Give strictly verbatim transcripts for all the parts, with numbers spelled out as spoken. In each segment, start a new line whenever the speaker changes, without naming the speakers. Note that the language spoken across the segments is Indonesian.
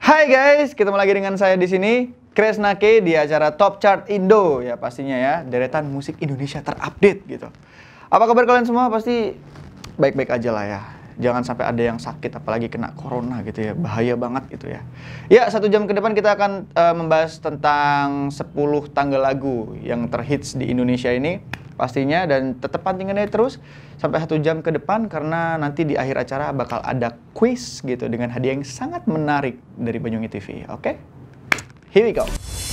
Hai guys, ketemu lagi dengan saya di sini, Kresna K di acara Top Chart Indo ya pastinya ya, deretan musik Indonesia terupdate gitu. Apa kabar kalian semua? Pasti baik-baik aja lah ya. Jangan sampai ada yang sakit, apalagi kena corona gitu ya, bahaya banget gitu ya. Ya, satu jam ke depan kita akan uh, membahas tentang sepuluh tanggal lagu yang terhits di Indonesia ini pastinya, dan tetap pantengin aja terus sampai satu jam ke depan karena nanti di akhir acara bakal ada quiz gitu dengan hadiah yang sangat menarik dari Banyuwangi T V. Oke? Okay? Here we go.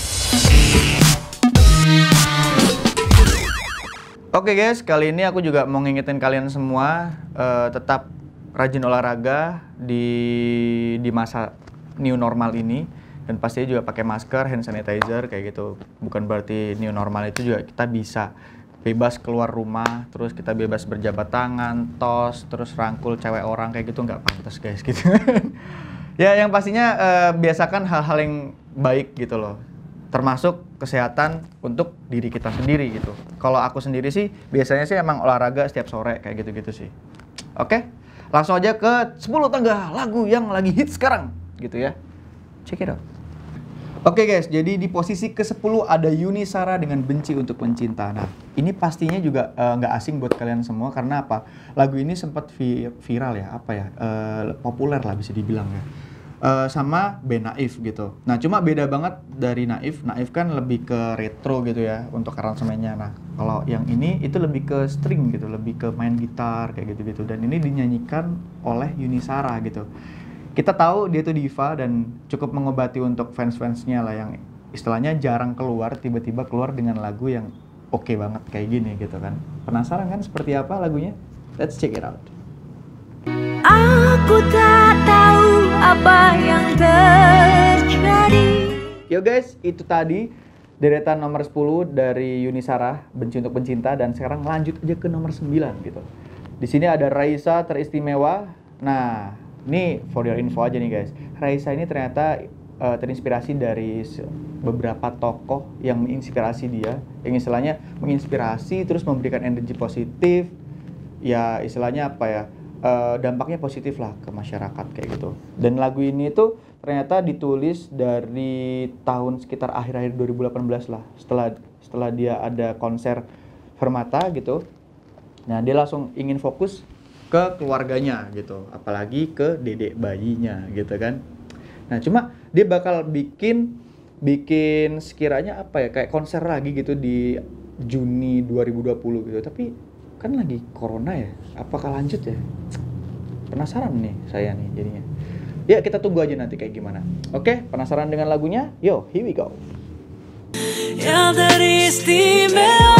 Oke okay guys, kali ini aku juga mau ngingetin kalian semua uh, tetap rajin olahraga di di masa new normal ini, dan pastinya juga pakai masker, hand sanitizer kayak gitu. Bukan berarti new normal itu juga kita bisa bebas keluar rumah, terus kita bebas berjabat tangan, tos, terus rangkul cewek orang kayak gitu, nggak pantas guys gitu. Ya yang pastinya uh, biasakan hal-hal yang baik gitu loh, termasuk kesehatan untuk diri kita sendiri gitu. Kalau aku sendiri sih biasanya sih emang olahraga setiap sore kayak gitu-gitu sih. Oke, langsung aja ke sepuluh tanggal lagu yang lagi hits sekarang gitu ya. Check it out. Oke guys, jadi di posisi ke sepuluh ada Yuni Shara dengan Benci Untuk Pencinta. Nah, ini pastinya juga nggak uh, asing buat kalian semua karena apa? Lagu ini sempat vi viral ya, apa ya? Uh, populer lah bisa dibilang ya. Uh, sama band Naif gitu. Nah, cuma beda banget dari Naif. Naif kan lebih ke retro gitu ya untuk aransemennya. Nah, kalau yang ini itu lebih ke string gitu, lebih ke main gitar kayak gitu-gitu. Dan ini dinyanyikan oleh Yuni Shara gitu. Kita tahu dia tuh diva dan cukup mengobati untuk fans-fansnya lah yang istilahnya jarang keluar, tiba-tiba keluar dengan lagu yang oke okay banget kayak gini gitu kan. Penasaran kan seperti apa lagunya? Let's check it out.
Aku tak tahu apa yang terjadi.
Yo guys, itu tadi deretan nomor sepuluh dari Yuni Shara, Benci Untuk Pencinta, dan sekarang lanjut aja ke nomor sembilan gitu. Di sini ada Raisa Teristimewa. Nah, ini for your info aja nih guys. Raisa ini ternyata uh, terinspirasi dari beberapa tokoh yang menginspirasi dia, yang istilahnya menginspirasi terus memberikan energi positif. Ya istilahnya apa ya? Uh, dampaknya positif lah ke masyarakat kayak gitu. Dan lagu ini tuh ternyata ditulis dari tahun sekitar akhir-akhir dua ribu delapan belas lah. Setelah setelah dia ada konser Permata gitu. Nah, dia langsung ingin fokus ke keluarganya gitu, apalagi ke dedek bayinya gitu kan. Nah, cuma dia bakal bikin bikin sekiranya apa ya, kayak konser lagi gitu di Juni dua ribu dua puluh gitu. Tapi kan lagi corona ya, apakah lanjut ya? Penasaran nih saya nih jadinya. Ya kita tunggu aja nanti kayak gimana. Oke, penasaran dengan lagunya? Yo, here we go.
Yang teristimewa.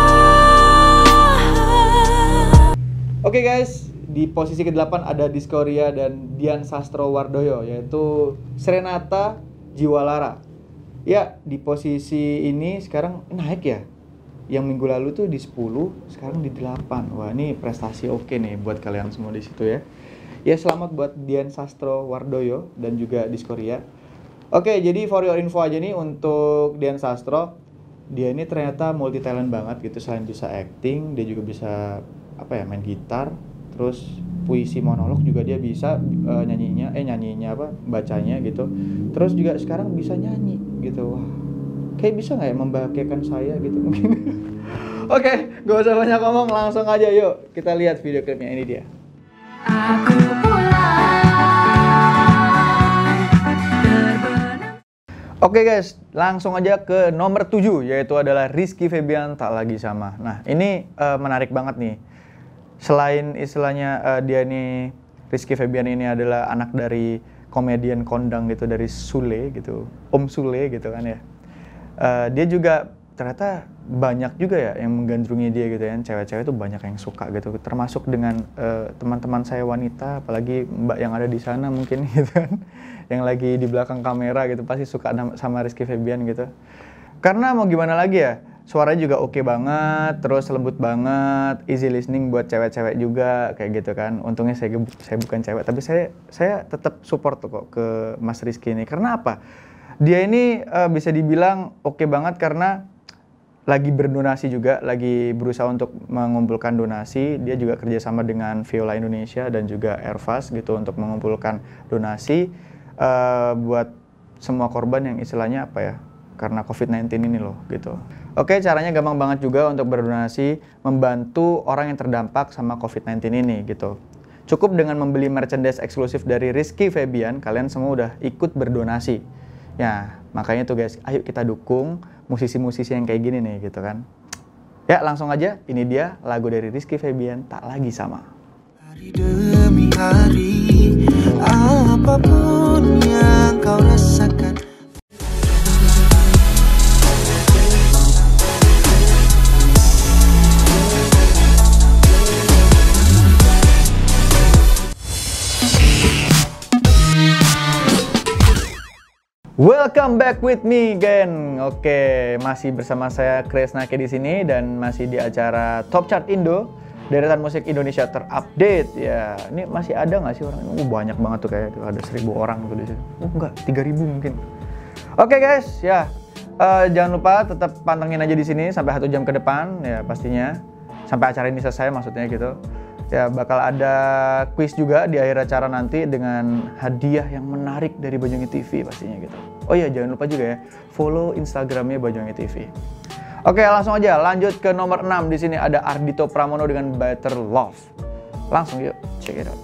Oke okay guys, di posisi kedelapan ada Diskoria dan Dian Sastrowardoyo, yaitu Serenata Jiwa Lara. Ya, di posisi ini sekarang naik ya. Yang minggu lalu tuh di sepuluh, sekarang di delapan. Wah, ini prestasi oke nih buat kalian semua di situ ya. Ya, selamat buat Dian Sastrowardoyo dan juga Diskoria. Oke, jadi for your info aja nih untuk Dian Sastro. Dia ini ternyata multi talent banget gitu, selain bisa acting, dia juga bisa apa ya, main gitar, terus puisi monolog juga dia bisa, uh, nyanyinya eh nyanyinya apa bacanya gitu, terus juga sekarang bisa nyanyi gitu. Wah, kayak bisa nggak ya membahagiakan saya gitu mungkin. Oke, okay, gak usah banyak ngomong, langsung aja yuk kita lihat video klipnya. Ini dia.
Aku
Oke okay guys, langsung aja ke nomor tujuh, yaitu adalah Rizky Febian, Tak Lagi Sama. Nah, ini uh, menarik banget nih. Selain istilahnya uh, dia nih, Rizky Febian ini adalah anak dari komedian kondang gitu, dari Sule gitu, Om Sule gitu kan ya. Uh, dia juga ternyata banyak juga ya yang menggandrungi dia gitu ya, cewek-cewek tuh banyak yang suka gitu, termasuk dengan uh, teman-teman saya wanita, apalagi mbak yang ada di sana mungkin gitu kan, yang lagi di belakang kamera gitu, pasti suka sama Rizky Febian gitu. Karena mau gimana lagi ya, suaranya juga oke banget, terus lembut banget, easy listening buat cewek-cewek juga kayak gitu kan. Untungnya saya saya bukan cewek, tapi saya saya tetap support tuh kok ke Mas Rizky ini. Karena apa? Dia ini uh, bisa dibilang oke banget karena lagi berdonasi juga, lagi berusaha untuk mengumpulkan donasi. Dia juga kerjasama dengan Viola Indonesia dan juga Airfast gitu untuk mengumpulkan donasi. uh, buat semua korban yang istilahnya apa ya, karena covid sembilan belas ini loh gitu. Oke, caranya gampang banget juga untuk berdonasi, membantu orang yang terdampak sama covid sembilan belas ini gitu. Cukup dengan membeli merchandise eksklusif dari Rizky Febian, kalian semua udah ikut berdonasi. Ya, makanya tuh guys, ayo kita dukung musisi-musisi yang kayak gini nih gitu kan. Ya, langsung aja, ini dia lagu dari Rizky Febian, Tak Lagi Sama.
Hari demi hari, apapun yang kau rasakan.
Welcome back with me again. Oke, masih bersama saya Kresnake di sini dan masih di acara Top Chart Indo, deretan musik Indonesia terupdate. Ya, ini masih ada nggak sih orang? Uh, banyak banget tuh, kayak ada seribu orang tuh di sini. Oh enggak, tiga ribu mungkin. Oke guys, ya uh, jangan lupa tetap pantengin aja di sini sampai satu jam ke depan ya pastinya, sampai acara ini selesai maksudnya gitu. Ya, bakal ada quiz juga di akhir acara nanti dengan hadiah yang menarik dari Banyuwangi T V pastinya gitu. Oh iya, jangan lupa juga ya follow Instagramnya Banyuwangi T V. Oke, langsung aja lanjut ke nomor enam. Di sini ada Ardhito Pramono dengan Better Love. Langsung yuk, check it out.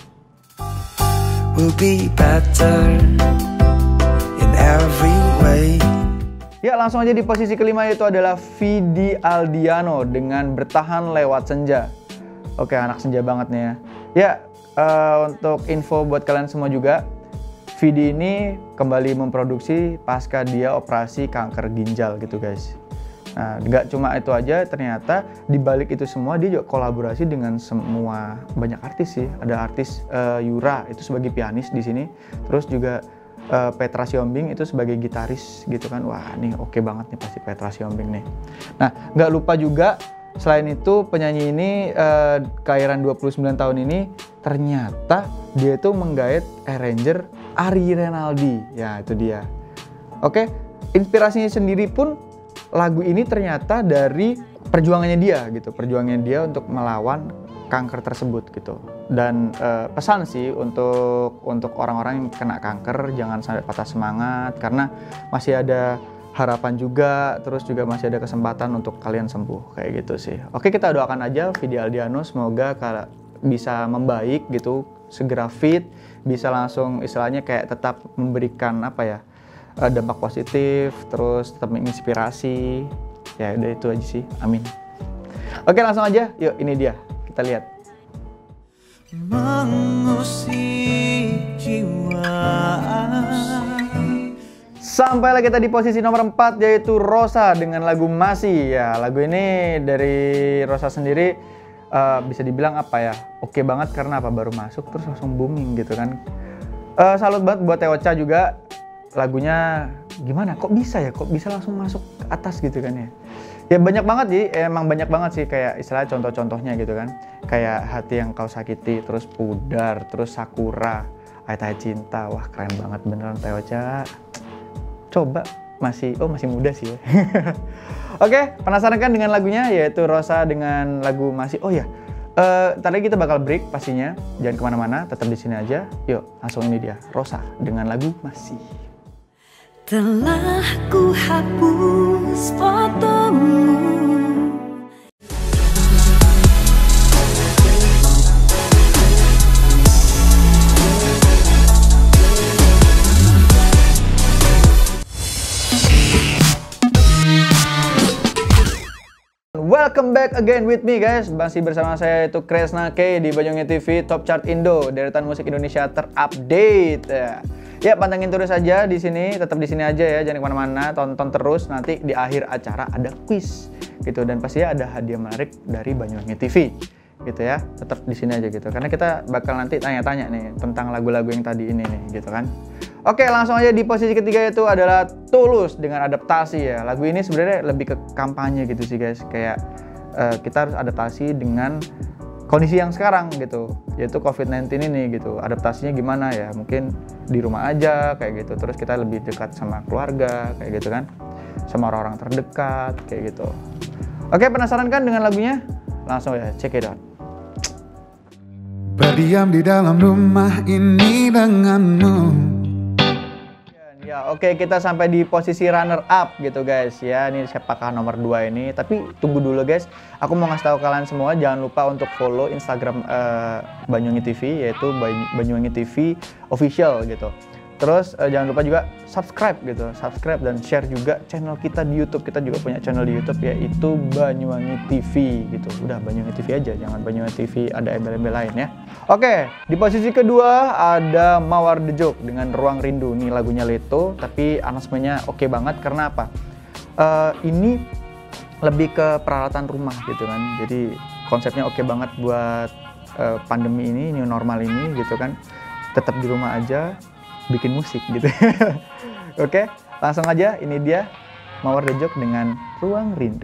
Will be better in every way.
Ya, langsung aja di posisi kelima itu adalah Vidi Aldiano dengan Bertahan Lewat Senja. Oke, anak senja banget nih ya. Ya, uh, untuk info buat kalian semua juga, Vidi ini kembali memproduksi pasca dia operasi kanker ginjal gitu guys. Nah, nggak cuma itu aja, ternyata di balik itu semua dia juga kolaborasi dengan semua banyak artis sih. Ada artis uh, Yura itu sebagai pianis di sini, terus juga uh, Petra Siombing itu sebagai gitaris gitu kan. Wah, nih oke okay banget nih pasti Petra Siombing nih. Nah, nggak lupa juga selain itu penyanyi ini uh, kelahiran dua puluh sembilan tahun ini ternyata dia tuh menggait arranger Ari Renaldi. Ya, itu dia. Oke, inspirasinya sendiri pun lagu ini ternyata dari perjuangannya dia gitu, perjuangannya dia untuk melawan kanker tersebut gitu. Dan uh, pesan sih untuk untuk orang-orang yang kena kanker, jangan sampai patah semangat karena masih ada harapan juga, terus juga masih ada kesempatan untuk kalian sembuh kayak gitu sih. Oke, kita doakan aja Vidi Aldiano semoga bisa membaik gitu, segera fit, bisa langsung istilahnya kayak tetap memberikan apa ya, dampak positif, terus tetap menginspirasi. Ya udah itu aja sih, amin. Oke, langsung aja, yuk ini dia, kita lihat.
Mengusik jiwa.
Sampailah kita di posisi nomor empat, yaitu Rosa dengan lagu Masih. Ya, lagu ini dari Rosa sendiri uh, bisa dibilang apa ya, oke okay banget karena apa, baru masuk terus langsung booming gitu kan. Uh, salut banget buat Teocha juga, lagunya gimana, kok bisa ya, kok bisa langsung masuk ke atas gitu kan ya. Ya banyak banget sih, emang banyak banget sih kayak istilah contoh-contohnya gitu kan. Kayak Hati Yang Kau Sakiti, terus Pudar, terus Sakura, Ayat-Ayat Cinta. Wah keren banget beneran Teocha. Coba masih, oh masih muda sih ya. Oke, penasaran kan dengan lagunya, yaitu Rosa dengan lagu Masih. Oh ya, uh, tadi kita bakal break pastinya, jangan kemana-mana, tetap di sini aja. Yuk, langsung ini dia, Rosa dengan lagu Masih.
Telah ku hapus fotomu.
Welcome back again with me guys, masih bersama saya itu Kresnake di Banyuwangi T V Top Chart Indo, deretan musik Indonesia terupdate. Ya, ya pantengin terus aja di sini, tetap di sini aja ya, jangan kemana-mana, tonton terus. Nanti di akhir acara ada quiz gitu dan pastinya ada hadiah menarik dari Banyuwangi T V gitu ya. Tetap di sini aja gitu, karena kita bakal nanti tanya-tanya nih tentang lagu-lagu yang tadi ini nih gitu kan. Oke, langsung aja di posisi ketiga itu adalah Tulus dengan Adaptasi ya. Lagu ini sebenarnya lebih ke kampanye gitu sih guys. Kayak uh, kita harus adaptasi dengan kondisi yang sekarang gitu, yaitu covid sembilan belas ini gitu. Adaptasinya gimana ya? Mungkin di rumah aja kayak gitu. Terus kita lebih dekat sama keluarga kayak gitu kan. Sama orang-orang terdekat kayak gitu. Oke, penasaran kan dengan lagunya? Langsung ya, check it out.
Berdiam di dalam rumah ini denganmu,
oke kita sampai di posisi runner up gitu guys ya. Ini siapakah nomor dua ini? Tapi tunggu dulu guys. Aku mau ngasih tahu kalian semua jangan lupa untuk follow Instagram uh, Banyuwangi T V yaitu Banyuwangi T V Official gitu. Terus uh, jangan lupa juga subscribe gitu, subscribe dan share juga channel kita di YouTube. Kita juga punya channel di YouTube yaitu Banyuwangi T V gitu. Udah Banyuwangi T V aja, jangan Banyuwangi T V ada embel-embel lain ya. Oke, di posisi kedua ada Mawar The Joke dengan Ruang Rindu. Ini lagunya Leto, tapi arrangementnya oke banget karena apa? Uh, ini lebih ke peralatan rumah gitu kan. Jadi konsepnya oke banget buat uh, pandemi ini, new normal ini gitu kan. Tetap di rumah aja, bikin musik gitu. Oke, langsung aja ini dia Mawar The Joke dengan Ruang Rindu.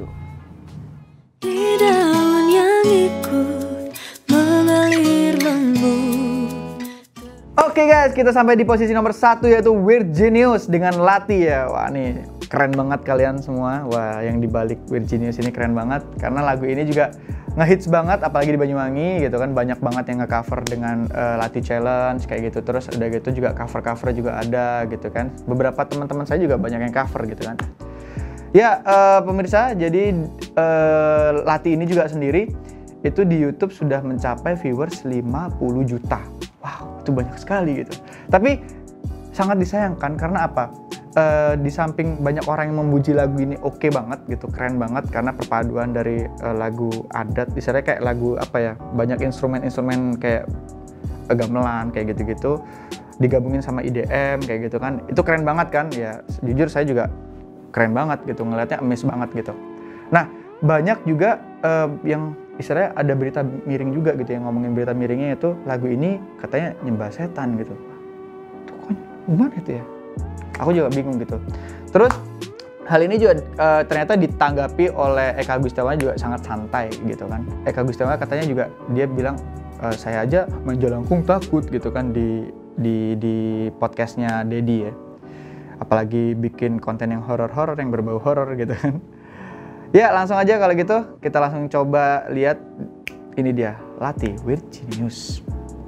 Di daun yang ikut mengalir lembut.
Oke guys, kita sampai di posisi nomor satu yaitu Weird Genius dengan Lati ya. Wah nih keren banget kalian semua. Wah yang dibalik Weird Genius ini keren banget karena lagu ini juga ngehits banget apalagi di Banyuwangi gitu kan, banyak banget yang nge-cover dengan uh, Lati Challenge kayak gitu. Terus udah gitu juga cover-cover juga ada gitu kan. Beberapa teman-teman saya juga banyak yang cover gitu kan. Ya uh, pemirsa, jadi uh, Lati ini juga sendiri itu di YouTube sudah mencapai viewers lima puluh juta. Wow, itu banyak sekali gitu. Tapi sangat disayangkan karena apa? Uh, di samping banyak orang yang memuji lagu ini oke okay banget gitu, keren banget karena perpaduan dari uh, lagu adat, istilahnya kayak lagu apa ya, banyak instrumen-instrumen kayak uh, gamelan kayak gitu-gitu digabungin sama I D M kayak gitu kan, itu keren banget kan ya. Jujur saya juga keren banget gitu ngelihatnya, amazed banget gitu. Nah banyak juga uh, yang istilahnya ada berita miring juga gitu yang ngomongin berita miringnya itu lagu ini katanya nyembah setan gitu. Tuh kok gimana itu ya? Aku juga bingung gitu. Terus hal ini juga uh, ternyata ditanggapi oleh Eka Gustiawan juga sangat santai gitu kan. Eka Gustiawan katanya juga dia bilang e, saya aja main Jalangkung takut gitu kan di di di podcastnya Dedi ya. Apalagi bikin konten yang horor-horor yang berbau horor gitu kan. Ya langsung aja kalau gitu kita langsung coba lihat ini dia Lati Weird Genius.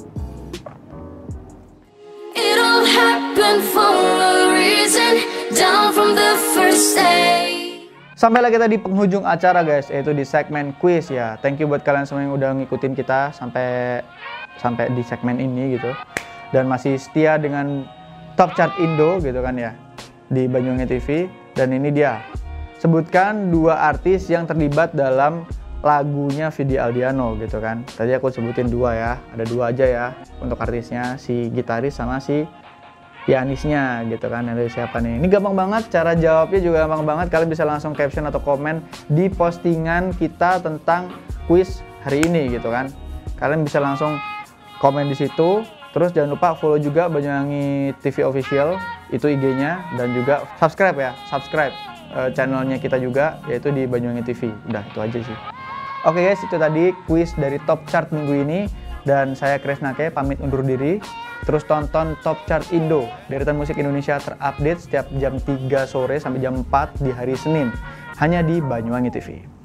It'll happen for a reason, down from the first day.
Sampailah kita di penghujung acara guys, yaitu di segmen quiz ya. Thank you buat kalian semua yang udah ngikutin kita sampai sampai di segmen ini gitu. Dan masih setia dengan Top Chart Indo gitu kan ya di Banyuwangi T V. Dan ini dia, sebutkan dua artis yang terlibat dalam lagunya Vidi Aldiano gitu kan. Tadi aku sebutin dua ya, ada dua aja ya untuk artisnya, si gitaris sama si pianisnya gitu kan. Ada siapa nih? Ini gampang banget, cara jawabnya juga gampang banget. Kalian bisa langsung caption atau komen di postingan kita tentang quiz hari ini gitu kan. Kalian bisa langsung komen di situ. Terus jangan lupa follow juga Banyuwangi T V Official, itu I G-nya, dan juga subscribe ya, subscribe uh, channelnya kita juga, yaitu di Banyuwangi T V. Udah itu aja sih. Oke guys, itu tadi quiz dari Top Chart minggu ini. Dan saya Kresnake pamit undur diri. Terus tonton Top Chart Indo, deretan musik Indonesia terupdate setiap jam tiga sore sampai jam empat di hari Senin. Hanya di Banyuwangi T V.